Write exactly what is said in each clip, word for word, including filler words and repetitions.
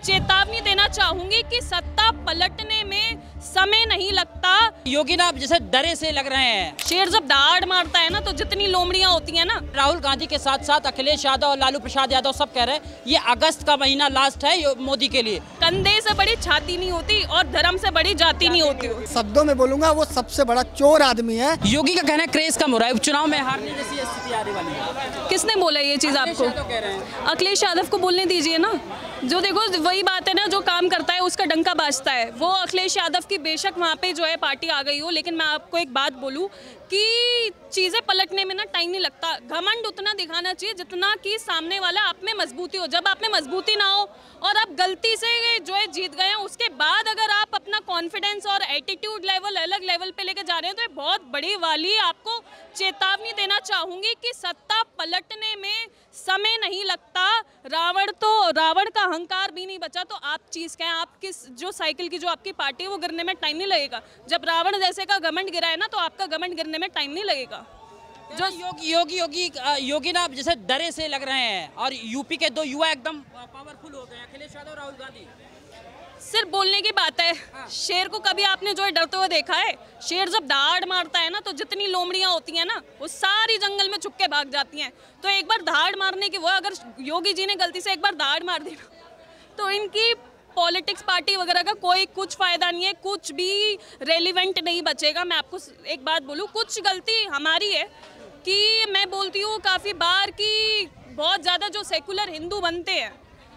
चेतावनी देना चाहूंगी कि सत्ता पलटने में समय नहीं लगता। योगी ना जैसे डरे से लग रहे हैं। शेर जब दाढ़ मारता है ना तो जितनी लोमड़ियां होती हैं ना। राहुल गांधी के साथ साथ अखिलेश यादव और लालू प्रसाद यादव सब कह रहे हैं ये अगस्त का महीना लास्ट है मोदी के लिए। कंधे से बड़ी छाती नहीं होती और धर्म से बड़ी जाति नहीं होती। शब्दों में बोलूंगा वो सबसे बड़ा चोर आदमी है। योगी का कहना है क्रेज कम हो रहा है, उपचुनाव में हारने जैसी स्थिति आने वाली है। किसने बोला ये चीज आपको? अखिलेश यादव को बोलने दीजिए ना। जो देखो वही बात है ना, जो काम करता है उसका डंका बाजता है। वो अखिलेश यादव की बेशक वहाँ पे जो है पार्टी आ गई हो, लेकिन मैं आपको एक बात बोलूँ कि चीज़ें पलटने में ना टाइम नहीं लगता। घमंड उतना दिखाना चाहिए जितना कि सामने वाला आप में मजबूती हो। जब आप में मजबूती ना हो और आप गलती से जो है जीत गए हैं, उसके बाद अगर आप अपना कॉन्फिडेंस और एटीट्यूड लेवल अलग लेवल पे लेके जा रहे हैं तो ये बहुत बड़ी वाली आपको चेतावनी देना चाहूँगी कि सत्ता पलटने में समय नहीं लगता। रावण तो रावण का अहंकार भी नहीं बचा तो आप चीज़ कहें, आप किस जो साइकिल की जो आपकी पार्टी है वो गिरने में टाइम नहीं लगेगा। जब रावण जैसे का घमंड गिरा है ना तो आपका घमंड गिरने में टाइम नहीं लगेगा। जो योगी योगी योगी योगी ना जैसे डरे से लग रहे हैं और यूपी के दो युवा एकदम पावरफुल हो गए हैं, अखिलेश यादव और राहुल गांधी। सिर्फ बोलने की बात है। शेर को कभी आपने जो है डरते हुए देखा है? शेर जब दाढ़ मारता है ना तो जितनी लोमड़ियां होती हैं ना वो सारी जंगल में छुप के भाग जाती हैं। तो एक बार दाढ़ मारने की वो अगर योगी जी ने गलती से एक बार दाढ़ मार दी ना तो इनकी पॉलिटिक्स पार्टी वगैरह का कोई कुछ फायदा नहीं है, कुछ भी रेलिवेंट नहीं बचेगा। मैं आपको एक बात बोलूँ, कुछ गलती हमारी है कि मैं बोलती हूँ काफ़ी बार कि बहुत ज़्यादा जो सेकुलर हिंदू बनते हैं,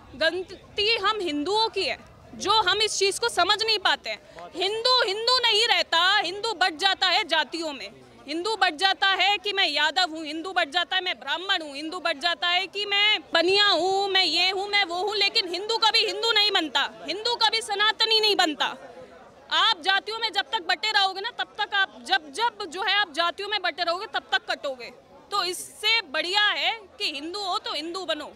गलती हम हिंदुओं की है जो हम इस चीज़ को समझ नहीं पाते हैं। हिंदू हिंदू नहीं रहता, हिंदू बट जाता है जातियों में। हिंदू बट जाता है कि मैं यादव हूँ, हिंदू बट जाता है मैं ब्राह्मण हूँ, हिंदू बट जाता है कि मैं बनिया हूँ, मैं ये हूँ, मैं वो हूँ। लेकिन हिंदू कभी हिंदू नहीं बनता, हिंदू कभी सनातनी नहीं बनता। आप जातियों में जब तक बटे रहोगे ना तब तक आप जब जब जो है आप जातियों में बटे रहोगे तब तक कटोगे। तो इससे बढ़िया है कि हिंदू हो तो हिंदू बनो।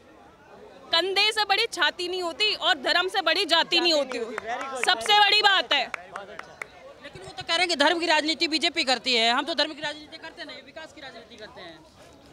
कंधे से बड़ी छाती नहीं होती और धर्म से बड़ी जाति नहीं होती। सबसे बड़ी बात है। लेकिन वो तो कह रहे हैं कि धर्म की राजनीति बीजेपी करती है, हम तो धर्म की राजनीति करते नहीं, विकास की राजनीति करते हैं।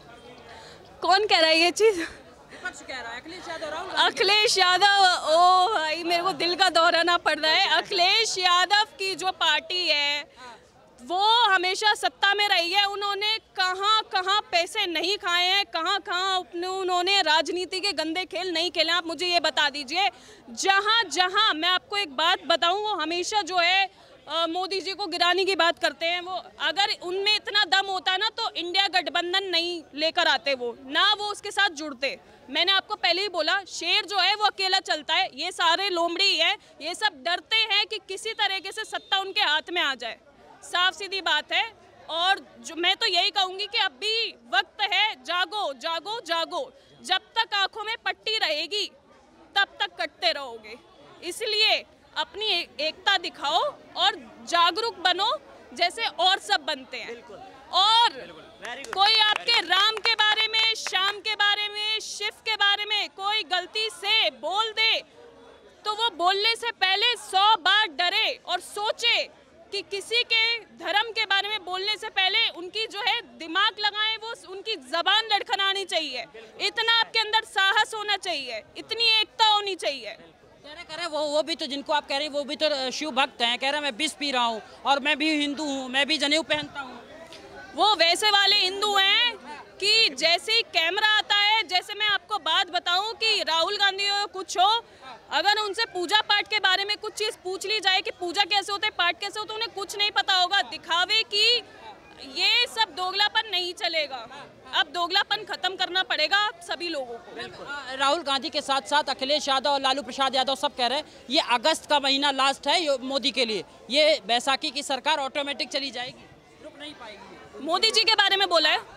कौन कह रहा है ये चीज? विपक्ष कह रहा है, अखिलेश यादव राहुल अखिलेश यादव। ओ भाई मेरे को दिल का दौराना पड़ रहा है। अखिलेश यादव की जो पार्टी है वो हमेशा सत्ता में रही है। उन्होंने कहाँ कहाँ पैसे नहीं खाए हैं, कहाँ कहाँ उन्होंने राजनीति के गंदे खेल नहीं खेले। आप मुझे ये बता दीजिए। जहाँ जहाँ मैं आपको एक बात बताऊँ, वो हमेशा जो है मोदी जी को गिराने की बात करते हैं। वो अगर उनमें इतना दम होता ना तो इंडिया गठबंधन नहीं लेकर आते, वो ना वो उसके साथ जुड़ते। मैंने आपको पहले ही बोला, शेर जो है वो अकेला चलता है। ये सारे लोमड़ी है, ये सब डरते हैं कि किसी तरीके से सत्ता उनके हाथ में आ जाए। साफ सीधी बात है। और जो मैं तो यही कहूँगी कि अब भी वक्त है, जागो जागो जागो। जब तक आंखों में पट्टी रहेगी तब तक कटते रहोगे। इसलिए अपनी एकता दिखाओ और जागरूक बनो जैसे और सब बनते हैं। और कोई आपके राम के बारे में, श्याम के बारे में, शिव के बारे में कोई गलती से बोल दे तो वो बोलने से पहले सौ बार डरे और सोचे कि किसी के धर्म के बारे में बोलने से पहले उनकी जो है दिमाग लगाएं, वो उनकी जबान लड़खड़ानी चाहिए। इतना आपके अंदर साहस होना चाहिए, इतनी एकता होनी चाहिए। कह रहे कह रहे वो वो भी तो जिनको आप कह रहे हैं वो भी तो शिव भक्त हैं। कह रहे मैं विष पी रहा हूँ और मैं भी हिंदू हूँ, मैं भी जनेऊ पहनता हूँ। वो वैसे वाले हिंदू हैं कि जैसे ही कैमरा आता है, जैसे मैं आपको बात बताऊं कि राहुल गांधी हो कुछ हो, अगर उनसे पूजा पाठ के बारे में कुछ चीज़ पूछ ली जाए कि पूजा कैसे होते, पाठ कैसे होते, उन्हें कुछ नहीं पता होगा। दिखावे की ये सब दोगलापन नहीं चलेगा। अब दोगलापन खत्म करना पड़ेगा सभी लोगों को। राहुल गांधी के साथ साथ अखिलेश यादव और लालू प्रसाद यादव सब कह रहे हैं ये अगस्त का महीना लास्ट है मोदी के लिए। ये बैसाखी की सरकार ऑटोमेटिक चली जाएगी, रुक नहीं पाएगी। मोदी जी के बारे में बोला है।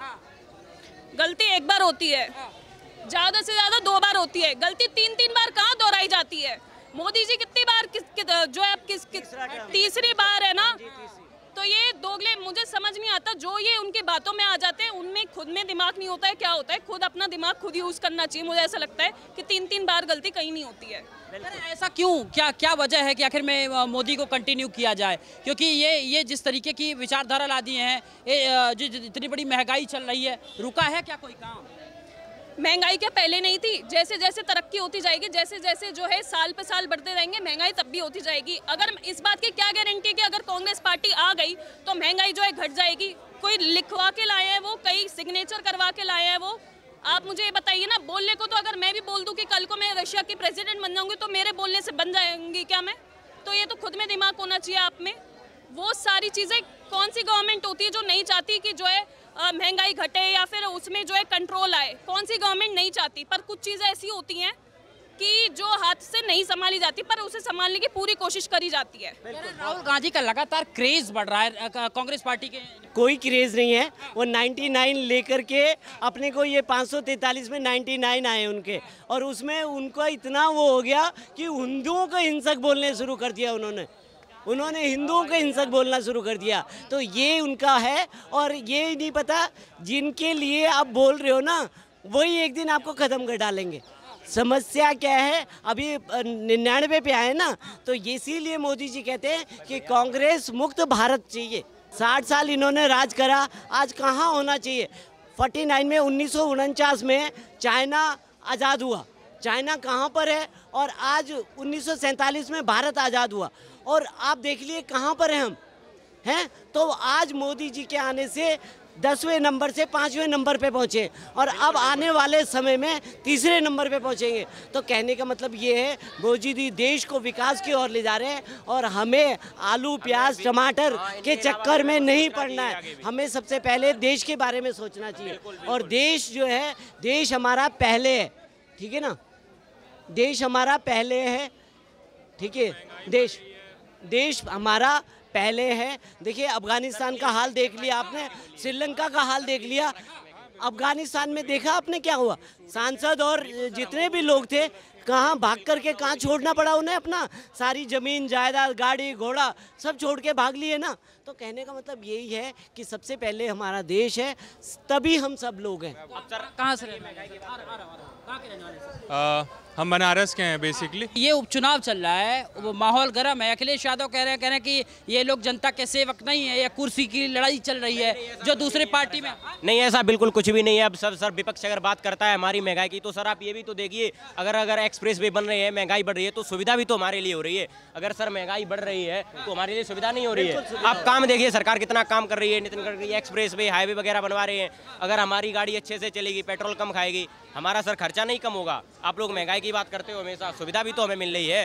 गलती एक बार होती है, ज्यादा से ज्यादा दो बार होती है। गलती तीन तीन बार कहाँ दोहराई जाती है? मोदी जी कितनी बार किस, किस, जो है किस, किस तीसरी बार है ना। तो ये दोगले मुझे समझ नहीं आता। जो ये उनकी बातों में आ जाते हैं उनमें खुद में दिमाग नहीं होता है। क्या होता है, खुद अपना दिमाग खुद यूज करना चाहिए। मुझे ऐसा लगता है कि तीन तीन बार गलती कहीं नहीं होती है। ऐसा क्यों, क्या क्या वजह है कि आखिर में मोदी को कंटिन्यू किया जाए? क्योंकि ये ये जिस तरीके की विचारधारा ला दी है, ये जो इतनी बड़ी महंगाई चल रही है, रुका है क्या कोई काम? महंगाई क्या पहले नहीं थी? जैसे जैसे तरक्की होती जाएगी, जैसे जैसे जो है साल पे साल बढ़ते रहेंगे, महंगाई तब भी होती जाएगी। अगर इस बात की क्या गारंटी कि अगर कांग्रेस पार्टी आ गई तो महंगाई जो है घट जाएगी? कोई लिखवा के लाए हैं वो, कई सिग्नेचर करवा के लाए हैं वो? आप मुझे ये बताइए ना। बोलने को तो अगर मैं भी बोल दूं कि कल को मैं रशिया की प्रेसिडेंट बन जाऊंगी तो मेरे बोलने से बन जाएंगी क्या मैं? तो ये तो खुद में दिमाग होना चाहिए आप में। वो सारी चीज़ें कौन सी गवर्नमेंट होती है जो नहीं चाहती कि जो है महंगाई घटे या फिर उसमें जो है कंट्रोल आए? कौन सी गवर्नमेंट नहीं चाहती? पर कुछ चीज़ें ऐसी होती हैं कि जो हाथ से नहीं संभाली जाती, पर उसे संभालने की पूरी कोशिश करी जाती है। राहुल गांधी का लगातार क्रेज बढ़ रहा है कांग्रेस पार्टी के। कोई क्रेज नहीं है, वो निन्यानवे लेकर के अपने को ये पाँच सौ तैंतालीस में निन्यानवे आए उनके, और उसमें उनका इतना वो हो गया कि हिंदुओं को हिंसक बोलने शुरू कर दिया उन्होंने उन्होंने हिंदुओं को हिंसक बोलना शुरू कर दिया। तो ये उनका है, और ये नहीं पता जिनके लिए आप बोल रहे हो ना वही एक दिन आपको ख़त्म कर डालेंगे। समस्या क्या है, अभी निन्यानवे पे आए ना, तो इसीलिए मोदी जी कहते हैं कि कांग्रेस मुक्त भारत चाहिए। साठ साल इन्होंने राज करा, आज कहाँ होना चाहिए? फोर्टी नाइन में उन्नीस सौ उनचास में चाइना आज़ाद हुआ, चाइना कहाँ पर है? और आज उन्नीस सौ सैंतालीस में भारत आज़ाद हुआ, और आप देख लिए कहाँ पर हैं हम हैं। तो आज मोदी जी के आने से दसवें नंबर से पाँचवें नंबर पे पहुँचे, और अब आने वाले समय में तीसरे नंबर पे पहुँचेंगे। तो कहने का मतलब ये है, मोदी जी देश को विकास की ओर ले जा रहे हैं, और हमें आलू प्याज टमाटर के चक्कर में नहीं पड़ना है। हमें सबसे पहले देश के बारे में सोचना चाहिए, और देश जो है, देश हमारा पहले है, ठीक है ना? देश हमारा पहले है, ठीक है? देश देश हमारा पहले है। देखिए अफगानिस्तान का हाल देख लिया आपने, श्रीलंका का हाल देख लिया, अफगानिस्तान में देखा आपने क्या हुआ? सांसद और जितने भी लोग थे कहाँ भाग करके कहाँ छोड़ना पड़ा उन्हें, अपना सारी ज़मीन जायदाद गाड़ी घोड़ा सब छोड़ के भाग लिए ना। तो कहने का मतलब यही है कि सबसे पहले हमारा देश है, तभी हम सब लोग हैं। कहाँ से रहने वाले? हम बनारस के हैं बेसिकली। ये उपचुनाव चल रहा है, वो माहौल गर्म है। अखिलेश यादव कह रहे हैं कह रहे हैं कि ये लोग जनता के सेवक नहीं है, ये कुर्सी की लड़ाई चल रही है जो दूसरे पार्टी में। नहीं, ऐसा बिल्कुल कुछ भी नहीं है। अब सर सर विपक्ष अगर बात करता है हमारी महंगाई की, तो सर आप ये भी तो देखिए, अगर अगर एक्सप्रेस वे बन रहे हैं, महंगाई बढ़ रही है, तो सुविधा भी तो हमारे लिए हो रही है। अगर सर महंगाई बढ़ रही है तो हमारे लिए सुविधा नहीं हो रही है। आप काम देखिए, सरकार कितना काम कर रही है, Nitin Gadkari expressway highway वगैरह बनवा रहे हैं। अगर हमारी गाड़ी अच्छे से चलेगी, पेट्रोल कम खाएगी, हमारा सर खर्चा नहीं कम होगा। आप लोग महंगाई की बात करते हो हमेशा, सुविधा भी तो हमें मिल रही है।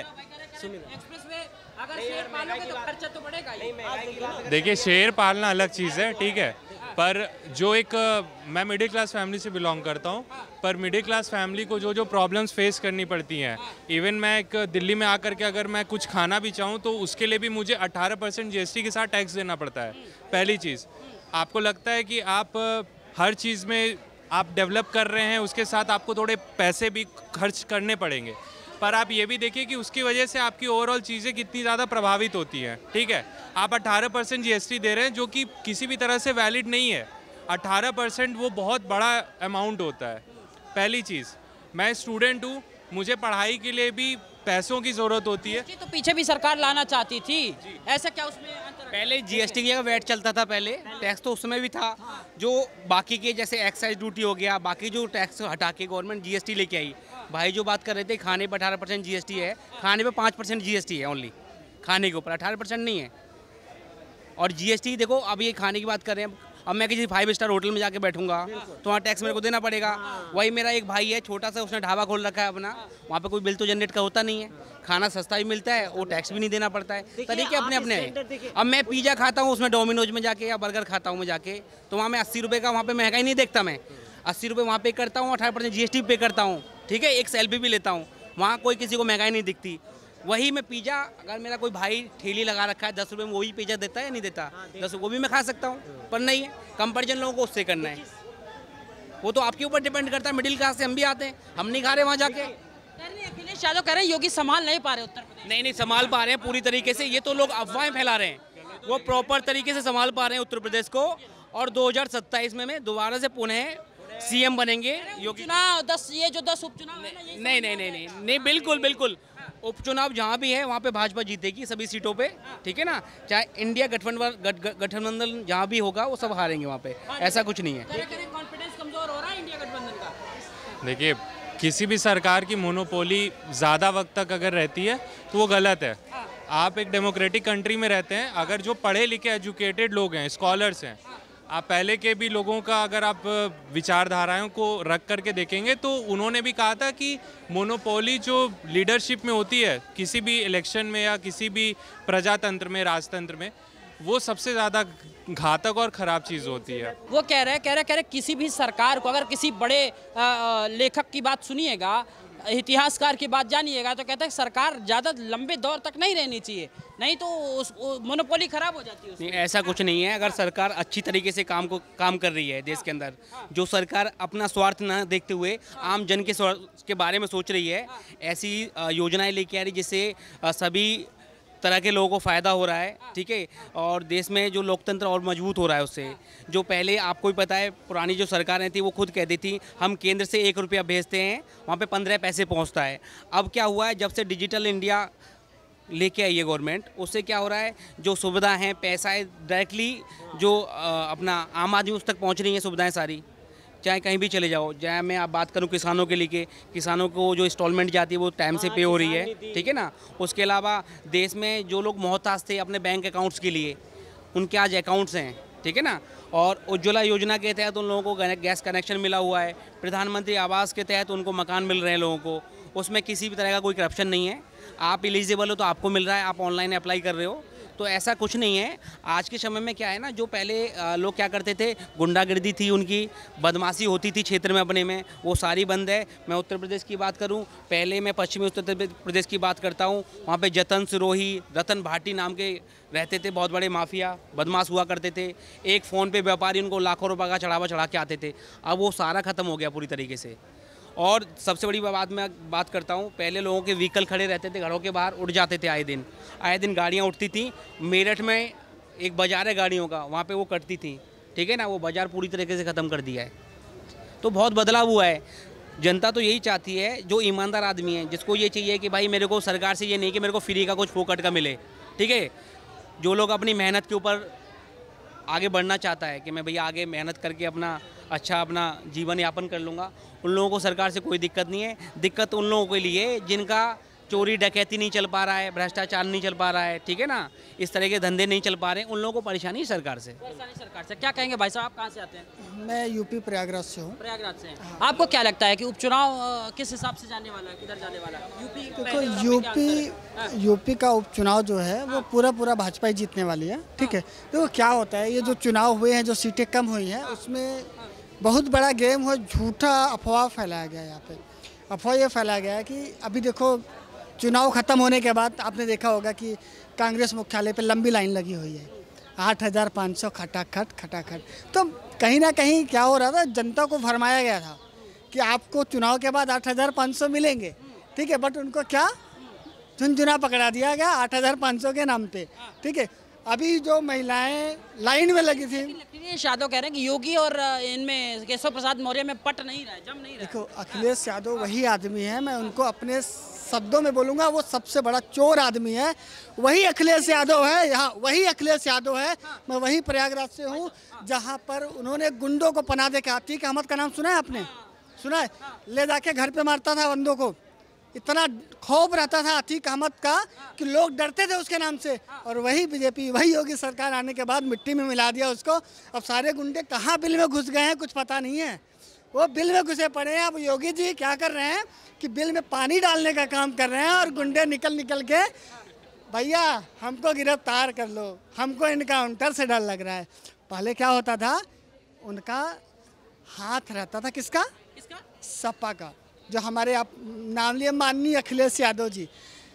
देखिए शेर पालना अलग चीज़ है, ठीक है, पर जो एक मैं मिडिल क्लास फैमिली से बिलोंग करता हूँ, पर मिडिल क्लास फैमिली को जो जो प्रॉब्लम्स फेस करनी पड़ती हैं, इवन मैं एक दिल्ली में आकर के अगर मैं कुछ खाना भी चाहूँ तो उसके लिए भी मुझे अठारह परसेंट जी एस टी के साथ टैक्स देना पड़ता है। पहली चीज़, आपको लगता है कि आप हर चीज़ में आप डेवलप कर रहे हैं, उसके साथ आपको थोड़े पैसे भी खर्च करने पड़ेंगे, पर आप ये भी देखिए कि उसकी वजह से आपकी ओवरऑल चीज़ें कितनी ज़्यादा प्रभावित होती हैं। ठीक है, आप अठारह परसेंट जी एस टी दे रहे हैं जो कि किसी भी तरह से वैलिड नहीं है। अठारह परसेंट वो बहुत बड़ा अमाउंट होता है। पहली चीज़, मैं स्टूडेंट हूँ, मुझे पढ़ाई के लिए भी पैसों की ज़रूरत होती है। तो पीछे भी सरकार लाना चाहती थी, ऐसा क्या उसमें अंतर? पहले जीएसटी की जगह वैट चलता था, पहले टैक्स तो उसमें भी था। जो बाकी के जैसे एक्साइज ड्यूटी हो गया, बाकी जो टैक्स हटा के गवर्नमेंट जीएसटी लेके आई। भाई जो बात कर रहे थे खाने पर अठारह परसेंट जीएसटी है, खाने पे पाँच परसेंट जीएसटी है ओनली, खाने के ऊपर अठारह परसेंट नहीं है। और जीएसटी देखो, अब ये खाने की बात कर रहे हैं, अब मैं किसी फाइव स्टार होटल में जाके बैठूंगा तो वहाँ टैक्स मेरे को देना पड़ेगा। वही मेरा एक भाई है छोटा सा, उसने ढाबा खोल रखा है अपना, वहाँ पे कोई बिल तो जनरेट का होता नहीं है, खाना सस्ता भी मिलता है, वो टैक्स भी नहीं देना पड़ता है। तरीके अपने अपने हैं। अब मैं पिज़्ज़ा खाता हूँ उसमें डोमिनोज में जाके, या बर्गर खाता हूँ मैं जाके, तो वहाँ मैं अस्सी रुपये का वहाँ पर महंगाई नहीं देखता, मैं अस्सी रुपये वहाँ पे करता हूँ, अठारह परसेंट जी एस टी पे करता हूँ, ठीक है, एक सेल्फी भी लेता हूँ, वहाँ कोई किसी को महंगाई नहीं दिखती। वही मैं पिज़्ज़ा, अगर मेरा कोई भाई ठेली लगा रखा है दस रुपये में, वही पिज़्ज़ा देता है या नहीं देता, दस वो भी मैं खा सकता हूँ, पर नहीं है। कंपैरिजन लोगों को उससे करना है, वो तो आपके ऊपर डिपेंड करता है। मिडिल क्लास से हम भी आते हैं, हम नहीं खा रहे वहाँ जाके। अखिलेश यादव कह रहे हैं योगी संभाल नहीं पा रहे उत्तर प्रदेश। नहीं नहीं संभाल पा रहे हैं पूरी तरीके से, ये तो लोग अफवाहें फैला रहे हैं, वो प्रॉपर तरीके से संभाल पा रहे हैं उत्तर प्रदेश को। और दो हज़ार सत्ताईस में में दोबारा से पुनः सीएम बनेंगे योगी। चुनाव दस, ये जो दस उपचुनाव है ना, नहीं नहीं नहीं नहीं नहीं बिल्कुल बिल्कुल, उपचुनाव जहाँ भी है वहाँ पे भाजपा जीतेगी सभी सीटों पे, ठीक है ना। चाहे इंडिया गठबंधन गठबंधन जहाँ भी होगा वो सब हारेंगे वहाँ पे, ऐसा कुछ नहीं है। कॉन्फिडेंस कमजोर हो रहा है इंडिया गठबंधन का। देखिए, किसी भी सरकार की मोनोपोली ज़्यादा वक्त तक अगर रहती है तो वो गलत है। आप एक डेमोक्रेटिक कंट्री में रहते हैं, अगर जो पढ़े लिखे एजुकेटेड लोग हैं, स्कॉलर्स हैं, आप पहले के भी लोगों का अगर आप विचारधाराओं को रख करके देखेंगे तो उन्होंने भी कहा था कि मोनोपोली जो लीडरशिप में होती है किसी भी इलेक्शन में या किसी भी प्रजातंत्र में, राजतंत्र में, वो सबसे ज़्यादा घातक और ख़राब चीज़ होती है। वो कह रहे कह रहे कह रहे किसी भी सरकार को अगर किसी बड़े आ, आ, लेखक की बात सुनिएगा, इतिहासकार की बात जानिएगा, तो कहते हैं सरकार ज़्यादा लंबे दौर तक नहीं रहनी चाहिए, नहीं तो उस मोनोपोली खराब हो जाती है। नहीं, ऐसा कुछ नहीं है। अगर सरकार अच्छी तरीके से काम को काम कर रही है देश के अंदर, जो सरकार अपना स्वार्थ ना देखते हुए आम जन के स्वार्थ के बारे में सोच रही है, ऐसी योजनाएं लेके आ रही जिससे सभी तरह के लोगों को फ़ायदा हो रहा है, ठीक है, और देश में जो लोकतंत्र और मजबूत हो रहा है उससे। जो पहले आपको ही पता है, पुरानी जो सरकारें थी वो खुद कहती थी हम केंद्र से एक रुपया भेजते हैं, वहाँ पे पंद्रह पैसे पहुँचता है। अब क्या हुआ है, जब से डिजिटल इंडिया लेके आई है गवर्नमेंट, उससे क्या हो रहा है, जो सुविधा हैं, पैसा है, डायरेक्टली जो आ, अपना आम आदमी उस तक पहुँच रही हैं सुविधाएँ सारी। चाहे कहीं भी चले जाओ, चाहे मैं आप बात करूं किसानों के लिए, किसानों को जो इंस्टॉलमेंट जाती है वो टाइम से पे हो रही है, ठीक है ना। उसके अलावा देश में जो लोग मोहताज थे अपने बैंक अकाउंट्स के लिए, उनके आज अकाउंट्स हैं, ठीक है ना। और उज्ज्वला योजना के तहत उन लोगों को गैस कनेक्शन मिला हुआ है। प्रधानमंत्री आवास के तहत उनको मकान मिल रहे हैं लोगों को, उसमें किसी भी तरह का कोई करप्शन नहीं है। आप एलिजिबल हो तो आपको मिल रहा है, आप ऑनलाइन अप्लाई कर रहे हो, तो ऐसा कुछ नहीं है। आज के समय में क्या है ना, जो पहले लोग क्या करते थे, गुंडागर्दी थी, उनकी बदमाशी होती थी क्षेत्र में अपने में, वो सारी बंद है। मैं उत्तर प्रदेश की बात करूं, पहले मैं पश्चिमी उत्तर प्रदेश की बात करता हूं, वहां पे जतन सिरोही, रतन भाटी नाम के रहते थे, बहुत बड़े माफिया बदमाश हुआ करते थे। एक फ़ोन पे व्यापारी उनको लाखों रुपये का चढ़ावा चढ़ा के आते थे। अब वो सारा ख़त्म हो गया पूरी तरीके से। और सबसे बड़ी बात मैं बात करता हूँ, पहले लोगों के व्हीकल खड़े रहते थे घरों के बाहर, उड़ जाते थे, आए दिन आए दिन गाड़ियाँ उठती थी। मेरठ में एक बाज़ार है गाड़ियों का, वहाँ पे वो कटती थी, ठीक है ना। वो बाज़ार पूरी तरीके से ख़त्म कर दिया है, तो बहुत बदलाव हुआ है। जनता तो यही चाहती है, जो ईमानदार आदमी है, जिसको ये चाहिए कि भाई मेरे को सरकार से ये नहीं कि मेरे को फ्री का कुछ फोकट का मिले, ठीक है। जो लोग अपनी मेहनत के ऊपर आगे बढ़ना चाहता है कि मैं भैया आगे मेहनत करके अपना अच्छा अपना जीवन यापन कर लूँगा, उन लोगों को सरकार से कोई दिक्कत नहीं है। दिक्कत उन लोगों के लिए जिनका चोरी डकैती नहीं चल पा रहा है, भ्रष्टाचार नहीं चल पा रहा है, ठीक है ना, इस तरह के धंधे नहीं चल पा रहे हैं, उन लोगों को परेशानी है सरकार से। परेशानी सरकार से। क्या कहेंगे भाई साहब, आप कहाँ से आते हैं? मैं यूपी प्रयागराज से हूँ। प्रयागराज से। आपको क्या लगता है कि उपचुनाव अ, किस हिसाब से जाने वाला है, किधर जाने वाला है? यूपी देखो, यूपी यूपी का उपचुनाव जो है वो पूरा पूरा भाजपा ही जीतने वाली है, ठीक है। देखो क्या होता है, ये जो चुनाव हुए हैं, जो सीटें कम हुई हैं, उसमें बहुत बड़ा गेम हो, झूठा अफवाह फैलाया गया है। यहाँ पे अफवाह ये फैलाया गया है कि अभी देखो चुनाव ख़त्म होने के बाद आपने देखा होगा कि कांग्रेस मुख्यालय पे लंबी लाइन लगी हुई है, आठ हज़ार पाँच सौ खटाखट खटाखट। तो कहीं ना कहीं क्या हो रहा था, जनता को फरमाया गया था कि आपको चुनाव के बाद आठ हज़ार पाँच सौ मिलेंगे, ठीक है, बट उनको क्या झुनझुना पकड़ा दिया गया आठ हज़ार पाँच सौ के नाम पे, ठीक है। अभी जो महिलाएं लाइन में लगी थी, अखिलेश यादव कह रहे हैं कि योगी और इनमें केशव प्रसाद मौर्य में पट नहीं रहा है, जम नहीं रहा है। देखो अखिलेश यादव वही आदमी है, मैं उनको अपने शब्दों में बोलूँगा, वो सबसे बड़ा चोर आदमी है, वही अखिलेश यादव है। यहाँ वही अखिलेश यादव है। मैं वही प्रयागराज से हूँ जहाँ पर उन्होंने गुंडों को पना दे के, अतीक अहमद का नाम सुना है आपने? सुना है? ले जाके घर पे मारता था बंदों को, इतना खौफ रहता था अतीक अहमद का कि लोग डरते थे उसके नाम से। और वही बीजेपी, वही योगी सरकार आने के बाद मिट्टी में मिला दिया उसको। अब सारे गुंडे कहाँ बिल में घुस गए हैं कुछ पता नहीं है, वो बिल में घुसे पड़े हैं। अब योगी जी क्या कर रहे हैं कि बिल में पानी डालने का काम कर रहे हैं, और गुंडे निकल निकल के भैया हमको गिरफ्तार कर लो, हमको इनकाउंटर से डर लग रहा है। पहले क्या होता था, उनका हाथ रहता था किसका? किसका? सपा का, जो हमारे आप नाम लिए माननीय अखिलेश यादव जी।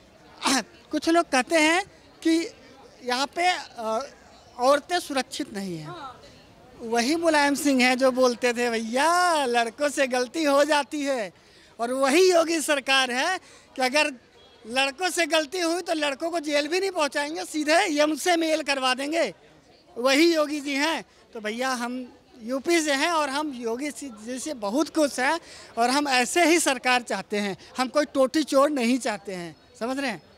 कुछ लोग कहते हैं कि यहाँ पे औरतें सुरक्षित नहीं हैं। वही मुलायम सिंह हैं जो बोलते थे भैया लड़कों से गलती हो जाती है, और वही योगी सरकार है कि अगर लड़कों से गलती हुई तो लड़कों को जेल भी नहीं पहुँचाएंगे, सीधे यम से मेल करवा देंगे। वही योगी जी हैं। तो भैया हम यूपी से हैं और हम योगी जी से बहुत खुश हैं, और हम ऐसे ही सरकार चाहते हैं, हम कोई टोटी चोर नहीं चाहते हैं, समझ रहे हैं।